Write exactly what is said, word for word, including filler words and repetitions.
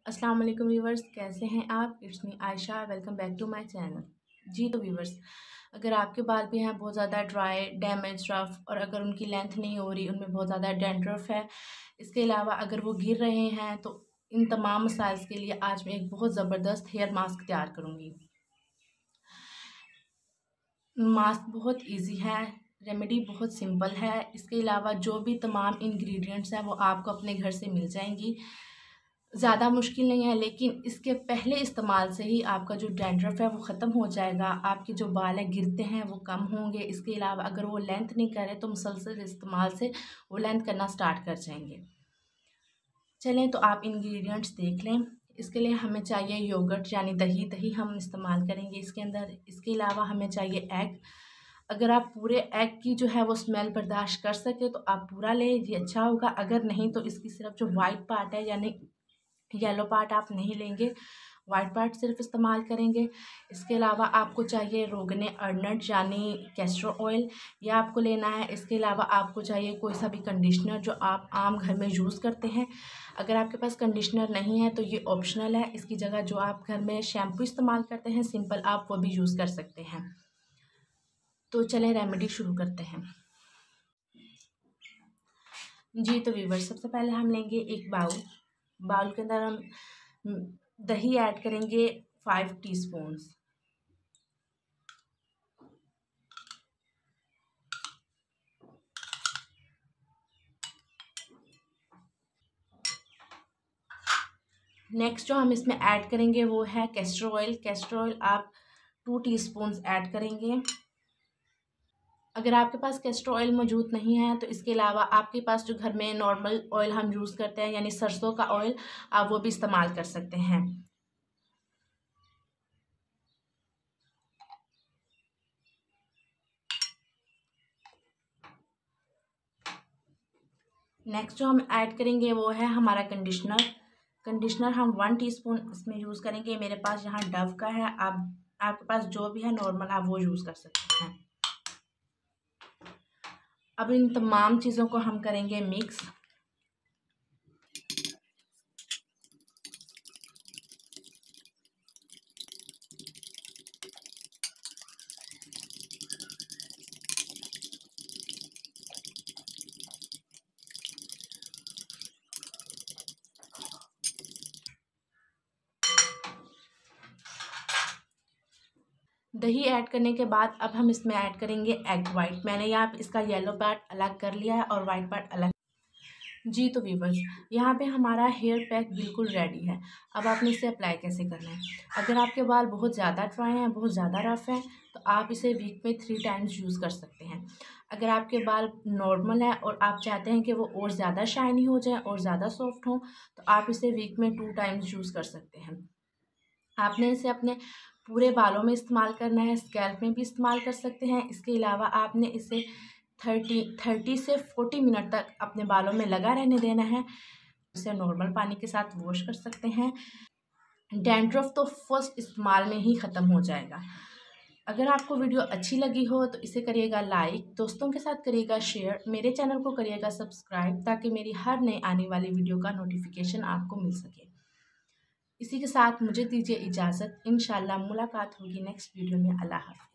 अस्सलाम वालेकुम व्यूवर्स, कैसे हैं आप। It's me Ayesha, welcome back to my channel. जी तो व्यूवर्स, अगर आपके बाल भी हैं बहुत ज़्यादा ड्राई, डैमेज, रफ और अगर उनकी लेंथ नहीं हो रही, उनमें बहुत ज़्यादा डैंड्रफ है, इसके अलावा अगर वो गिर रहे हैं, तो इन तमाम मसाइल के लिए आज मैं एक बहुत ज़बरदस्त हेयर मास्क तैयार करूँगी। मास्क बहुत इजी है, रेमेडी बहुत सिंपल है। इसके अलावा जो भी तमाम इंग्रेडिएंट्स हैं वो आपको अपने घर से मिल जाएंगी। ज़्यादा मुश्किल नहीं है, लेकिन इसके पहले इस्तेमाल से ही आपका जो डैंड्रफ है वो ख़त्म हो जाएगा। आपके जो बाल है गिरते हैं वो कम होंगे। इसके अलावा अगर वो लेंथ नहीं करे तो मुसलसल इस्तेमाल से वो लेंथ करना स्टार्ट कर जाएंगे। चलें तो आप इंग्रेडिएंट्स देख लें। इसके लिए हमें चाहिए योगर्ट यानी दही दही हम इस्तेमाल करेंगे इसके अंदर। इसके अलावा हमें चाहिए एग। अगर आप पूरे एग की जो है वो स्मेल बर्दाश्त कर सके तो आप पूरा लें, ये अच्छा होगा। अगर नहीं तो इसकी सिर्फ जो वाइट पार्ट है यानी येलो पार्ट आप नहीं लेंगे, वाइट पार्ट सिर्फ इस्तेमाल करेंगे। इसके अलावा आपको चाहिए रोगने अर्नट यानी कैस्टर ऑयल, यह आपको लेना है। इसके अलावा आपको चाहिए कोई सा भी कंडीशनर जो आप आम घर में यूज़ करते हैं। अगर आपके पास कंडीशनर नहीं है तो ये ऑप्शनल है, इसकी जगह जो आप घर में शैम्पू इस्तेमाल करते हैं सिंपल, आप वो भी यूज़ कर सकते हैं। तो चलें रेमेडी शुरू करते हैं। जी तो व्यूवर, सबसे पहले हम लेंगे एक बाउल। बाउल के अंदर हम दही ऐड करेंगे फाइव टीस्पून्स। नेक्स्ट जो हम इसमें ऐड करेंगे वो है कैस्टर ऑयल। कैस्टर ऑयल आप टू टीस्पून्स ऐड करेंगे। अगर आपके पास कैस्टर ऑयल मौजूद नहीं है तो इसके अलावा आपके पास जो घर में नॉर्मल ऑयल हम यूज़ करते हैं यानी सरसों का ऑयल, आप वो भी इस्तेमाल कर सकते हैं। नेक्स्ट जो हम ऐड करेंगे वो है हमारा कंडीशनर। कंडीशनर हम वन टीस्पून इसमें यूज़ करेंगे। मेरे पास यहाँ डव का है, आप आपके पास जो भी है नॉर्मल आप वो यूज़ कर सकते हैं। अब इन तमाम चीज़ों को हम करेंगे मिक्स। दही ऐड करने के बाद अब हम इसमें ऐड करेंगे एग वाइट। मैंने यहाँ इसका येलो पार्ट अलग कर लिया है और वाइट पार्ट अलग। जी तो व्यूवर्स, यहाँ पे हमारा हेयर पैक बिल्कुल रेडी है। अब आपने इसे अप्लाई कैसे करना है। अगर आपके बाल बहुत ज़्यादा ड्राई हैं, बहुत ज़्यादा रफ हैं, तो आप इसे वीक में थ्री टाइम्स यूज़ कर सकते हैं। अगर आपके बाल नॉर्मल हैं और आप चाहते हैं कि वो और ज़्यादा शाइनी हो जाए और ज़्यादा सॉफ्ट हों, तो आप इसे वीक में टू टाइम्स यूज़ कर सकते हैं। आपने इसे अपने पूरे बालों में इस्तेमाल करना है, स्कैल्प में भी इस्तेमाल कर सकते हैं। इसके अलावा आपने इसे थर्टी थर्टी से फोर्टी मिनट तक अपने बालों में लगा रहने देना है। इसे नॉर्मल पानी के साथ वॉश कर सकते हैं। डैंड्रफ तो फर्स्ट इस्तेमाल में ही ख़त्म हो जाएगा। अगर आपको वीडियो अच्छी लगी हो तो इसे करिएगा लाइक, दोस्तों के साथ करिएगा शेयर, मेरे चैनल को करिएगा सब्सक्राइब, ताकि मेरी हर नई आने वाली वीडियो का नोटिफिकेशन आपको मिल सके। इसी के साथ मुझे दीजिए इजाज़त। इंशाल्लाह मुलाकात होगी नेक्स्ट वीडियो में। अल्लाह हाफ़िज़।